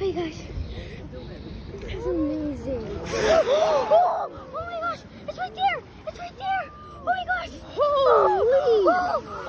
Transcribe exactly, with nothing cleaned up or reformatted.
my gosh. That's amazing. Oh, oh my gosh. It's right there. It's right there. Oh my gosh. Holy. Oh, oh.